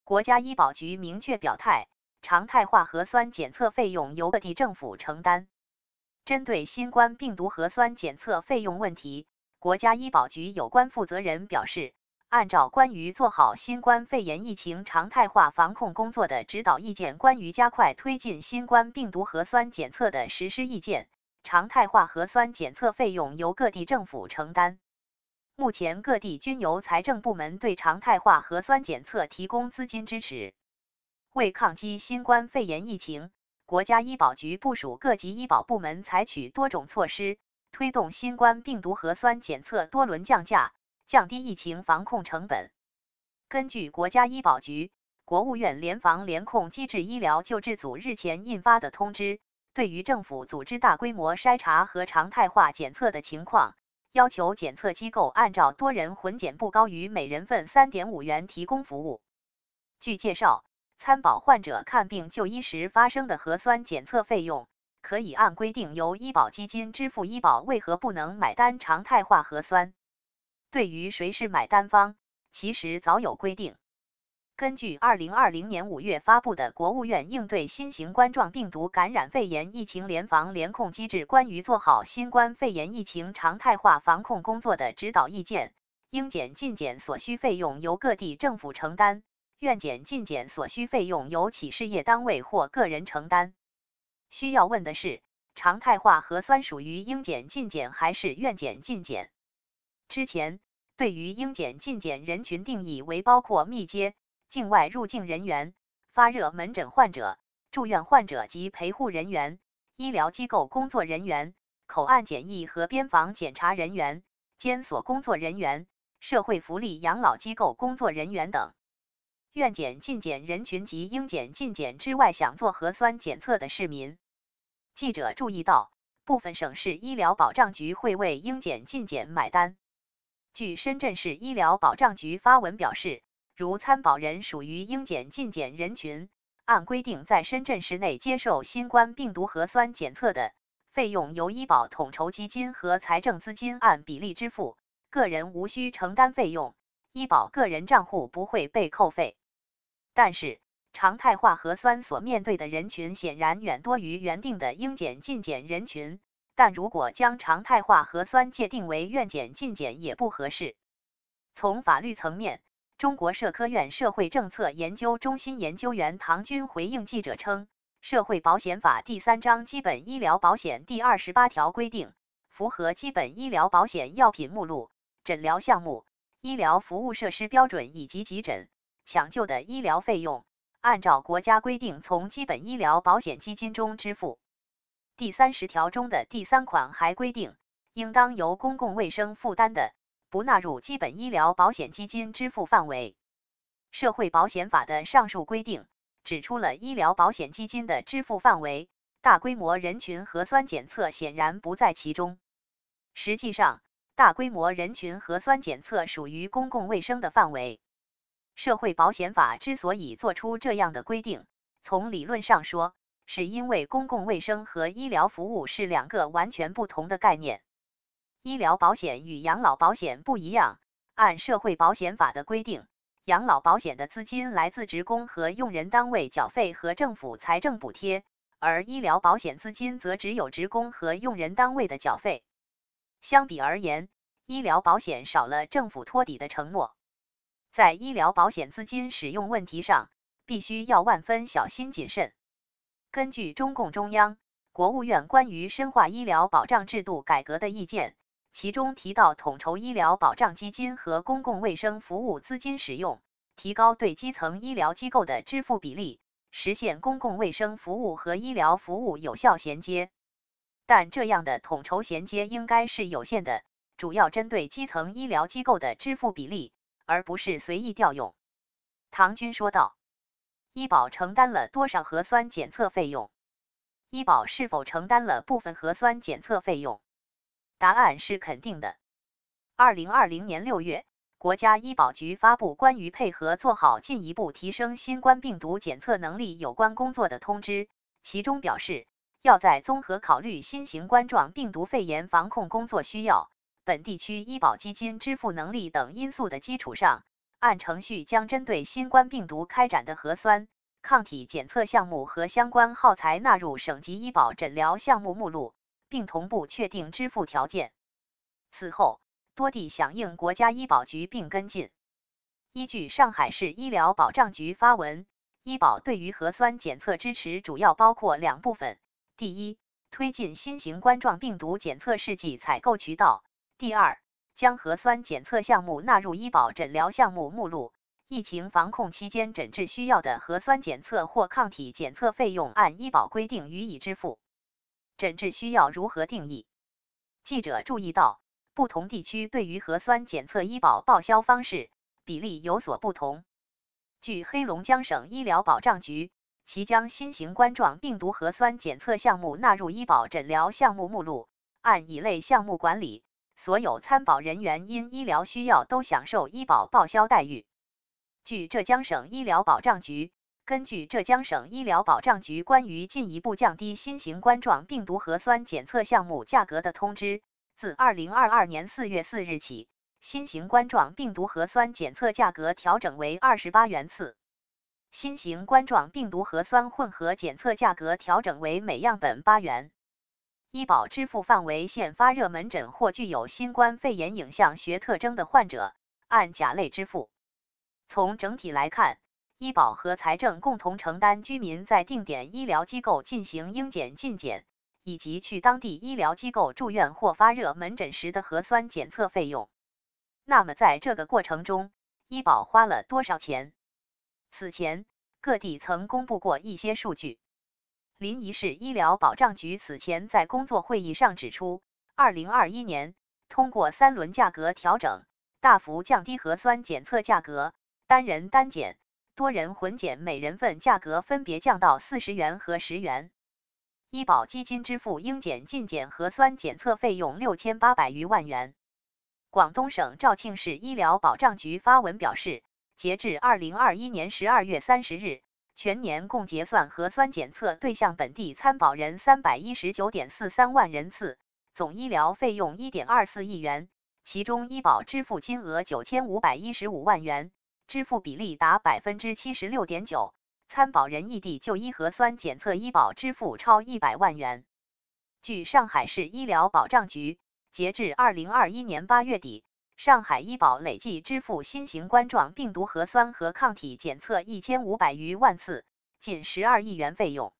国家医保局明确表态，常态化核酸检测费用由各地政府承担。针对新冠病毒核酸检测费用问题，国家医保局有关负责人表示，按照关于做好新冠肺炎疫情常态化防控工作的指导意见，关于加快推进新冠病毒核酸检测的实施意见，常态化核酸检测费用由各地政府承担。目前各地均由财政部门对常态化核酸检测提供资金支持。为抗击新冠肺炎疫情，国家医保局部署各级医保部门采取多种措施，推动新冠病毒核酸检测多轮降价，降低疫情防控成本。根据国家医保局、国务院联防联控机制医疗救治组日前印发的通知，对于政府组织大规模筛查和常态化检测的情况，要求检测机构按照多人混检不高于每人份 3.5 元提供服务。据介绍，参保患者看病就医时发生的核酸检测费用，可以按规定由医保基金支付。医保为何不能买单常态化核酸？对于谁是买单方，其实早有规定。根据2020年5月发布的国务院应对新型冠状病毒感染肺炎疫情联防联控机制关于做好新冠肺炎疫情常态化防控工作的指导意见，应检尽检所需费用由各地政府承担，愿检尽检所需费用由企事业单位或个人承担。需要问的是，常态化核酸属于应检尽检还是愿检尽检？之前对于应检尽检人群定义为包括密接、境外入境人员、发热门诊患者、住院患者及陪护人员、医疗机构工作人员、口岸检疫和边防检查人员、监所工作人员、社会福利养老机构工作人员等。愿检尽检人群及应检尽检之外想做核酸检测的市民。记者注意到，部分省市医疗保障局会为应检尽检买单。据深圳市医疗保障局发文表示，如参保人属于应检尽检人群，按规定在深圳市内接受新冠病毒核酸检测的，费用由医保统筹基金和财政资金按比例支付，个人无需承担费用，医保个人账户不会被扣费。但是，常态化核酸所面对的人群显然远多于原定的应检尽检人群，但如果将常态化核酸界定为愿检尽检也不合适。从法律层面，中国社科院社会政策研究中心研究员唐军回应记者称，《社会保险法》第3章基本医疗保险第28条规定，符合基本医疗保险药品目录、诊疗项目、医疗服务设施标准以及急诊、抢救的医疗费用，按照国家规定从基本医疗保险基金中支付。第30条中的第3款还规定，应当由公共卫生负担的，不纳入基本医疗保险基金支付范围。社会保险法的上述规定，指出了医疗保险基金的支付范围，大规模人群核酸检测显然不在其中。实际上，大规模人群核酸检测属于公共卫生的范围。社会保险法之所以做出这样的规定，从理论上说，是因为公共卫生和医疗服务是两个完全不同的概念。医疗保险与养老保险不一样，按社会保险法的规定，养老保险的资金来自职工和用人单位缴费和政府财政补贴，而医疗保险资金则只有职工和用人单位的缴费。相比而言，医疗保险少了政府托底的承诺。在医疗保险资金使用问题上，必须要万分小心谨慎。根据中共中央、国务院关于深化医疗保障制度改革的意见，其中提到统筹医疗保障基金和公共卫生服务资金使用，提高对基层医疗机构的支付比例，实现公共卫生服务和医疗服务有效衔接。但这样的统筹衔接应该是有限的，主要针对基层医疗机构的支付比例，而不是随意调用。唐军说道。医保承担了多少核酸检测费用？医保是否承担了部分核酸检测费用？答案是肯定的。2020年6月，国家医保局发布关于配合做好进一步提升新冠病毒检测能力有关工作的通知，其中表示，要在综合考虑新型冠状病毒肺炎防控工作需要、本地区医保基金支付能力等因素的基础上， 按程序将针对新冠病毒开展的核酸、抗体检测项目和相关耗材纳入省级医保诊疗项目目录，并同步确定支付条件。此后，多地响应国家医保局并跟进。依据上海市医疗保障局发文，医保对于核酸检测支持主要包括两部分：第一，推进新型冠状病毒检测试剂采购渠道；第二，将核酸检测项目纳入医保诊疗项目目录。疫情防控期间诊治需要的核酸检测或抗体检测费用按医保规定予以支付。诊治需要如何定义？记者注意到，不同地区对于核酸检测医保报销方式、比例有所不同。据黑龙江省医疗保障局，其将新型冠状病毒核酸检测项目纳入医保诊疗项目目录，按乙类项目管理，所有参保人员因医疗需要都享受医保报销待遇。据浙江省医疗保障局，根据浙江省医疗保障局关于进一步降低新型冠状病毒核酸检测项目价格的通知，自2022年4月4日起，新型冠状病毒核酸检测价格调整为28元次，新型冠状病毒核酸混合检测价格调整为每样本8元。医保支付范围现发热门诊或具有新冠肺炎影像学特征的患者，按甲类支付。从整体来看，医保和财政共同承担居民在定点医疗机构进行应检尽检，以及去当地医疗机构住院或发热门诊时的核酸检测费用。那么在这个过程中，医保花了多少钱？此前，各地曾公布过一些数据。临沂市医疗保障局此前在工作会议上指出，2021年通过3轮价格调整，大幅降低核酸检测价格，单人单检、多人混检每人份价格分别降到40元和10元。医保基金支付应检尽检核酸检测费用6800余万元。广东省肇庆市医疗保障局发文表示，截至2021年12月30日，全年共结算核酸检测对象本地参保人319.43万人次，总医疗费用1.24亿元，其中医保支付金额9515万元，支付比例达 76.9%， 参保人异地就医核酸检测医保支付超100万元。据上海市医疗保障局，截至2021年8月底，上海医保累计支付新型冠状病毒核酸和抗体检测1500余万次，近12亿元费用。